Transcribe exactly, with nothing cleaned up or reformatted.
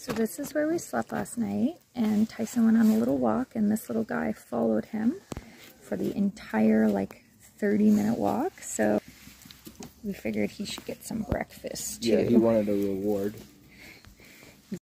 So this is where we slept last night, and Tyson went on a little walk, and this little guy followed him for the entire like thirty minute walk. So we figured he should get some breakfast too. Yeah, he wanted a reward.